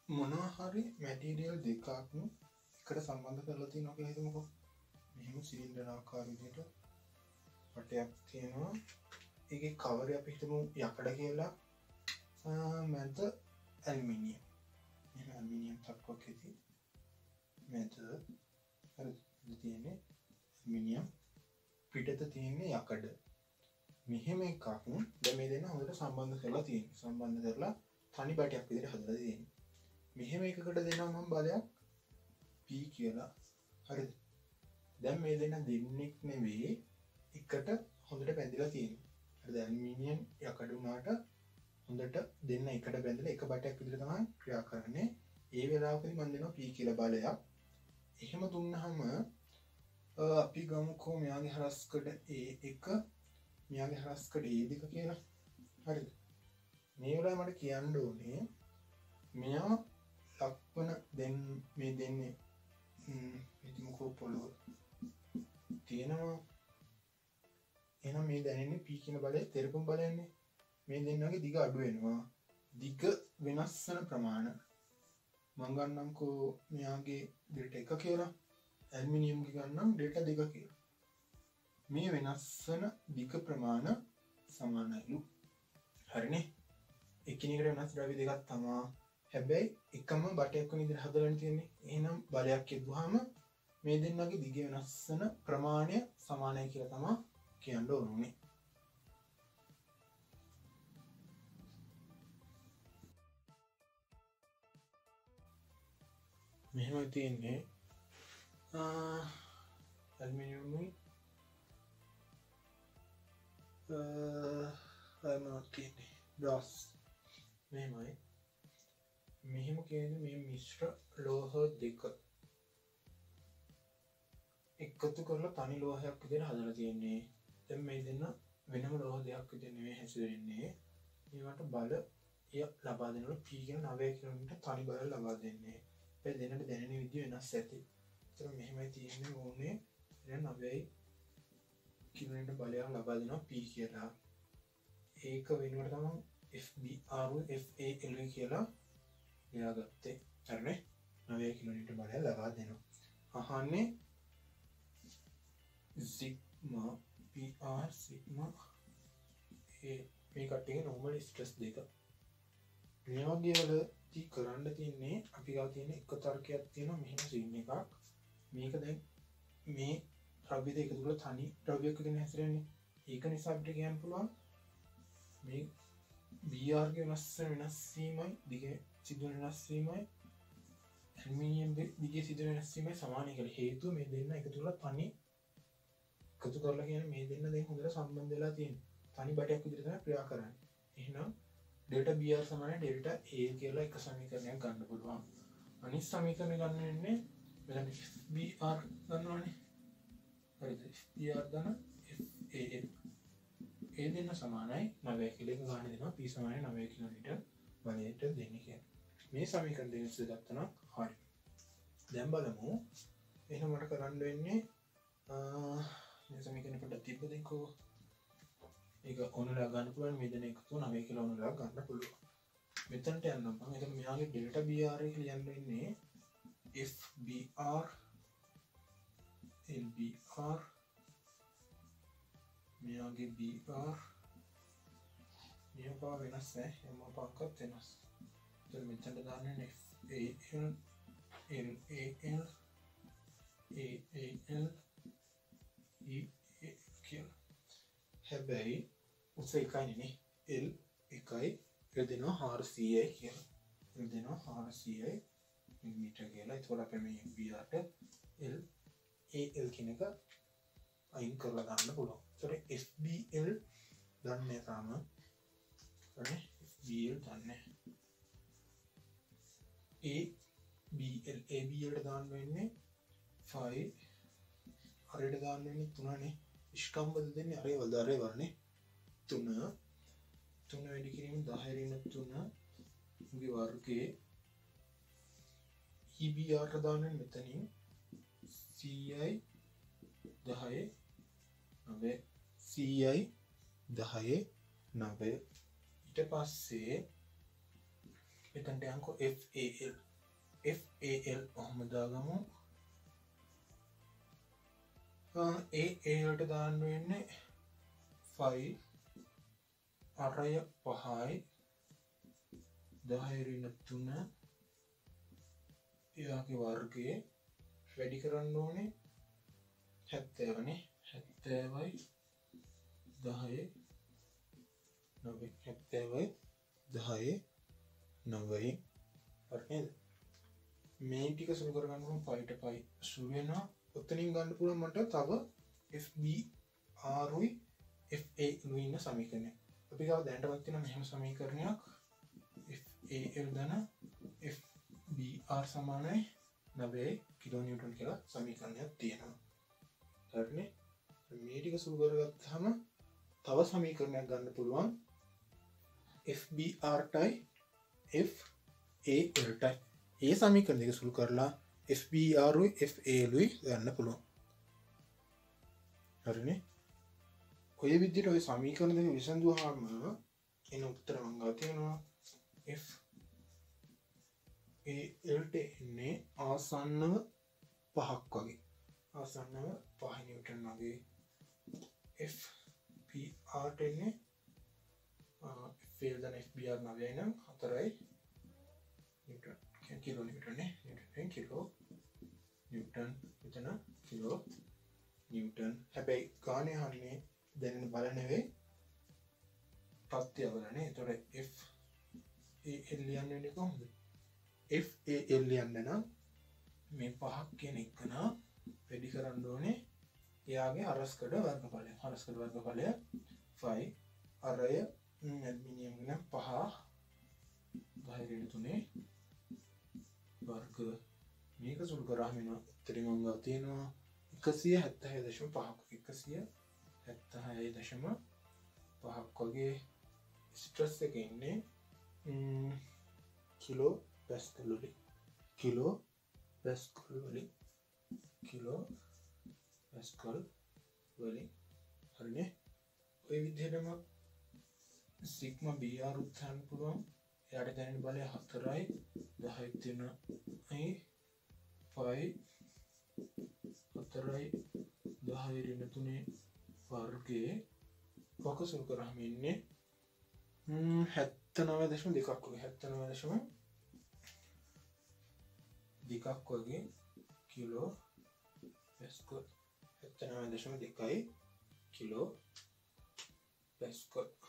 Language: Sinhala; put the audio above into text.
මොනවා හරි මැටීරියල් දෙකක් එකට සම්බන්ධ කරලා තියෙනවා කියලා හිතමුකෝ. මෙහෙම සිලින්ඩර් ආකාර විදිහට පටයක් තියෙනවා. ඒකේ කවරේ අපි හිතමු යකඩ කියලා. මැද ඇල්මිනියම්. එහෙනම් ඇල්මිනියම් තක්කක් ඇති. මැද හරි තියෙන්නේ ඇල්මිනියම්. පිටත තියෙන්නේ යකඩ. මෙහෙම එකක් දැන් මේ දෙන්න හොඳට සම්බන්ධ කරලා තියෙනවා. සම්බන්ධ කරලා තනි බටයක් විදිහට හදලා තියෙනවා. මෙහෙම එකකට දෙනවා මම බලයක් P කියලා. හරිද? දැන් මේ දෙන්න දෙන්නෙක් නෙවෙයි එකට හොඳට බැඳලා තියෙනවා. හරිද? ඇල්මිනියම් යකඩ උනාට හොඳට දෙන්න එකට බැඳලා එක බටයක් විදිහට තමයි ක්‍රියා කරන්නේ. ඒ වෙලාවකදී මම දෙනවා P කියලා බලයක්. එහෙම දුන්නාම අපි ගමුකෝ මෙයාගේ හරස්කඩ A1 මෙයාගේ හරස්කඩ A2 කියලා. හරිද? මේ වෙලාවේ මට කියන්න ඕනේ මෙයා ලක්වන මේ දෙන්නේ හිතමුකෝ පොළොව තියෙනවා. එහෙනම් මේ දැනෙන්නේ P කියන බලය තෙරපුම් බලයන්නේ. මේ දෙන්නගේ දිග අඩු වෙනවා. දිග වෙනස් වෙන ප්‍රමාණය මම ගන්නම්කෝ මෙයාගේ ඩෙල්ටා 1 කියලා. ඇල්මිනියම්ගේ ගන්නම් ඩෙල්ටා 2 කියලා. මේ වෙනස් වෙන දිග ප්‍රමාණය සමානයිලු. හරිනේ? එකිනෙකට වෙනස් ද්‍රව්‍ය දෙකක් තමයි. හැබැයි එකම බටයක් වෙන විදිහට හදලා තියෙන්නේ. එහෙනම් බලයක් යදුවාම මේ දෙන්නගේ දිග වෙනස් වෙන ප්‍රමාණය සමානයි කියලා තමයි කියන්න ඕනේ. මෙහෙම තියෙන්නේ ඇල්මිනියම්යි තියෙන්නේ බ්‍රාස්. මෙහෙමයි. මෙහෙම කියන්නේ මේ මිශ්‍ර ලෝහ දෙක එකතු කරලා තනි ලෝහයක් විදිහට හදලා තියෙන්නේ. දැන් මේ දෙන්න වෙනම ලෝහ දෙයක් විදිහට නෙවෙයි හැසිරෙන්නේ. මේවට බලය ලබා දෙනකොට P කියන 9 කිලෝමීටර තනි බලය ලබා දෙන්නේ. ඒ දෙන්නට දැනෙන විදිය වෙනස් ඇති. ඒතර මෙහෙමයි තියෙන්නේ ඕනේ. දැන් 9 කිලෝමීටර බලයක් ලබා දෙනවා P කියලා. ඒක වෙනුවට තමයි FBR FAL කියලා ලියාගත්තේ. හරිනේ? 9 කිලෝමීටර බලය ලබා දෙනවා. අහන්නේ සිග්මා PR සිග්මා මේ කට්ටියගේ normal stress දෙක. මේ වගේ වලදී කරන්න තියෙන්නේ අපි ගාව තියෙන එක තර්කයක් තියෙනවා මෙහෙම සීන් එකක්. මේක දැන් මේ ද්‍රව්‍ය දෙක තුල තනි ද්‍රව්‍යයක් විදිහට හැසිරෙන්නේ. ඒක නිසා අපිට කියන්න පුළුවන් මේ BR ගේ වෙනස් වීමයි දිගේ සිදුවන වෙනස් වීමයි ඇල්මිනියම් දිගේ සිදුවන වෙනස් වීමයි සමානයි කියලා. හේතුව මේ දෙන්න එකතු කරලා තනි එකතු කරලා කියන්නේ මේ දෙන්න දැන් හොඳට සම්බන්ධ වෙලා තියෙනවා. තනි බටයක් විදිහට තමයි ක්‍රියා කරන්නේ. එහෙනම් ඩෙල්ටා BR සමානයි ඩෙල්ටා A කියලා එක සමීකරණයක් ගන්න පුළුවන්. අනිත් සමීකරණය ගන්න වෙන්නේ මෙතන BR ගන්නවානේ. හරිද? BR ගන්න FAL. ඒ දෙන්න සමානයි 9 කියලා එක ගන්න දෙනවා. P සමානයි 9 කිලෝමීටර බලයට දෙන්නේ කියලා. මේ සමීකරණ දෙක ඉස්සෙල්ලා ගත්තා නම් හරි. දැන් බලමු එහෙනම් මට කරන්න වෙන්නේ මේ සමීකරණ පොඩ්ඩක් තිබ්බදෙන්කෝ. ඒක ඔනුලා ගන්න පුළුවන් මේ දෙන එකතු 9 කියලා ඔනුලා ගන්න පුළුවන්. මෙතනට යන්නම් මම. එතකොට මෙයාගේ ඩෙල්ටා BR එක ලියන්න වෙන්නේ FBR LBR මෙයාගේ BR මෙයා වෙනස් නැහැ. එම පාකත් වෙනස්. එතකොට මෙතනට දාන්නේ FAL LAL AAL EA කියලා. හැබැයි උස එකයි නේ. L එකයි ඒ දෙනවා 400යි කියලා. ඒ දෙනවා 400යි මිලිමීටර කියලා. ඒතකොට අපි මේ BR ට L AL කියන එක අයින් කරලා ගන්න පුළුවන්. ඒතකොට FBL දන්නේ තාම. හරි FBL දන්නේ. ABL දාන්න වෙන්නේ 5 අරයට දාන්න වෙන්නේ 3නේ. ඉස්කම්බද දෙන්නේ අරේ වලනේ 3 වැඩි කිරීම 10 රින 3 උගේ වර්ගයේ EBR දාන්න මෙතනින් CI 10 9 CI 10 9 ඊට පස්සේ එතනට යන්කෝ FAL ඔහොම දාගමු. ALට දාන්න වෙන්නේ 5 අරය 5යි 10 ඍණ 3 එයාගේ වර්ගයේ වැඩි කරන්න ඕනේ 70 නේ 70යි 10 9 70යි 10 9 හරි නේද? මේ ටික සුළු කරගන්න ඕන 5ට 5 සුළු වෙනවා. ඔතනින් ගන්න පුළුවන් මට තව FBRුයි FAලුයි ඉන්න සමීකරණය. අපි ගාව දැනටවත් තියෙන මෙහෙම සමීකරණයක් FAL ධන FBR සමානයි 9 කිලෝ නිව්ටන් කියලා සමීකරණයක් තියෙනවා. හරිනේ? මේ ටික සුළු කරගත්තාම තව සමීකරණයක් ගන්න පුළුවන් FBRටයි FALටයි. ඒ සමීකරණ දෙක සුළු කරලා FBRුයි FAලුයි ගන්න පුළුවන්. හරිනේ? ඔය විදිහට ඔය සමීකරණ දෙක විසඳුවාම එන උත්තර මම ගාව තියෙනවා FALට එන්නේ ආසන්නව 5ක් වගේ. ආසන්නව 5 නිව්ටන් වගේ. FBRට එන්නේ FAL දන FBR 9යි නම් 4යි නිව්ටන්. කිලෝ නිව්ටන් නේ. නිව්ටන් කිලෝ නිව්ටන් මෙතන කිලෝ නිව්ටන්. හැබැයි ගානේ හරිනේ දැනෙන බල නෙවෙයි ප්‍රත්‍යවලනේ. ඒතොර FAL යන්නේ කොහොමද? FAL යන්න නම් මේ 5ක් කියන එක නා වැඩි කරන්න ඕනේ එයාගේ අරස්කඩ වර්ගඵලය. අරස්කඩ වර්ගඵලය 5 අරය ඇල්මිනියම් නම් 5 10 3 වර්ග. මේක සුළු කරාම එන උත්තරේ මම ගාව තියෙනවා 176.5ක් 176.5ක් වගේ. ස්ට්‍රෙස් එක ඉන්නේ කිලෝ පැස්කල් වලින්. කිලෝ පැස්කල් වලින්. කිලෝ පැස්කල් වලින්. හරිනේ? ඔය විදිහටම සිග්මා BR උත්සන්න පුළුවන්. එයාට දැනෙන බලය 4යි 10යි 3යි 5 4යි 10 ඍණ 3 වර්ගයේ ෆෝකස් කරාම ඉන්නේ 79.2ක් වගේ. 79.2ක් වගේ කිලෝ පැස්කල්. 79.2යි කිලෝ පැස්කල්.